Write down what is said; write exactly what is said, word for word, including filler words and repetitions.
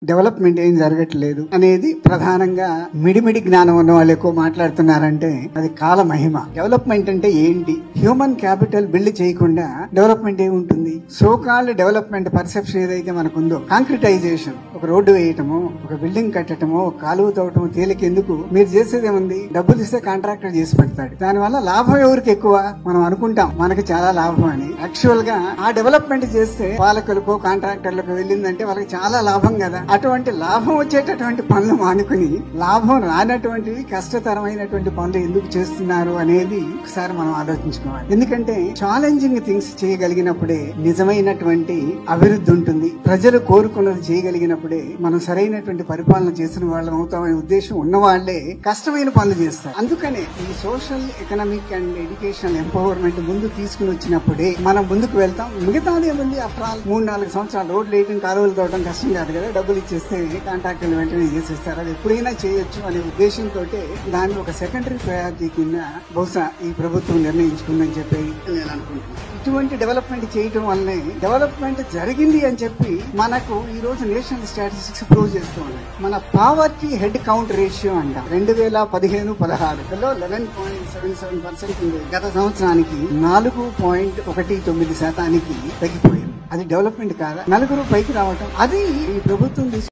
Development ఏం జరగట్లేదు అనేది ప్రధానంగా మిడిమిడి జ్ఞానం ఉన్న వాళ్ళు ఎక్కువ మాట్లాడుతున్నారంటే అది కాల మహిమ. డెవలప్మెంట్ అంటే ఏంటి? హ్యూమన్ క్యాపిటల్ బిల్డ్ చేయకుండా డెవలప్మెంట్ ఏముంటుంది? సోకాల్ డెవలప్మెంట్ పర్సెప్షన్ ఏదైతే మనకుందో, కాంక్రిటైజేషన్, ఒక రోడ్డు వేయటము, ఒక బిల్డింగ్ కట్టడము, ఒక కాలువ తవ్వటము తేలికెందుకు? మీరు చేసేది ఏముంది? డబ్బులు ఇస్తే కాంట్రాక్టర్ చేసి పెడతాడు. దానివల్ల లాభం ఎవరికి ఎక్కువ? మనం అనుకుంటాం మనకి చాలా లాభం అని. యాక్చువల్ గా ఆ డెవలప్మెంట్ చేస్తే పాలకులకు కాంట్రాక్టర్లకు వెళ్ళిందంటే వాళ్ళకి చాలా లాభం కదా. అటువంటి లాభం వచ్చేటటువంటి పనులు మానుకుని లాభం రానటువంటివి కష్టతరమైనటువంటి పనులు ఎందుకు చేస్తున్నారు అనేది ఒకసారి మనం ఆలోచించుకోవాలి. ఎందుకంటే ఛాలెంజింగ్ థింగ్స్ చేయగలిగినప్పుడే నిజమైనటువంటి అభివృద్ధి ఉంటుంది. ప్రజలు కోరుకున్నది చేయగలిగినప్పుడే మనం సరైనటువంటి పరిపాలన చేసిన వాళ్ళం అవుతామనే ఉద్దేశం ఉన్న వాళ్లే కష్టమైన పనులు చేస్తారు. అందుకనే ఈ social economic and educational empowerment ముందు తీసుకుని వచ్చినప్పుడే మనం ముందుకు వెళ్తాం. మిగతాది ఏముంది? ఆఫ్టర్ ఆల్ మూడు నాలుగు సంవత్సరాలు రోడ్లు వేయడం, కాలువలు తోవడం కష్టం కాదు కదా. డబ్బులు ఇచ్చేస్తే కాంట్రాక్టర్లు వెంటనే చేసేస్తారు. అది ఎప్పుడైనా చేయొచ్చు అనే ఉద్దేశంతో దాన్ని ఒక సెకండరీ ప్రయారిటీ కింద బహుశా ఈ ప్రభుత్వం నిర్ణయించుకుందని చెప్పి నేను అనుకుంటున్నాను. ఇటువంటి డెవలప్మెంట్ చేయటం వల్లనే డెవలప్మెంట్ జరిగింది అని చెప్పి మనకు ఈ రోజు నేషనల్ స్టాటిస్టిక్స్ ప్రూవ్ చేస్తూ ఉన్నాయి. మన పావర్టీ హెడ్ కౌంట్ రేషియో అంట రెండు వేల పదిహేను పదహారులో eleven point seven seven percent ఉంది. గత సంవత్సరానికి నాలుగు పాయింట్ ఒకటి తొమ్మిది శాతానికి తగ్గిపోయింది. అది డెవలప్మెంట్ కాదా? నలుగురు పైకి రావటం, అది ఈ ప్రభుత్వం